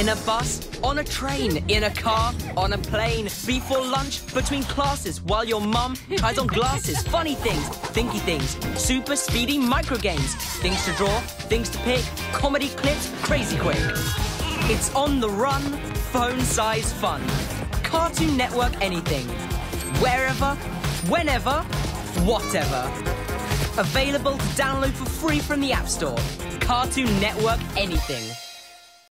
In a bus, on a train, in a car, on a plane, before lunch, between classes, while your mum tries on glasses. Funny things, thinky things, super speedy micro games, things to draw, things to pick, comedy clips, crazy quick. It's on the run, phone-size fun. Cartoon Network anything. Wherever, whenever, whatever. Available to download for free from the App Store. Cartoon Network anything.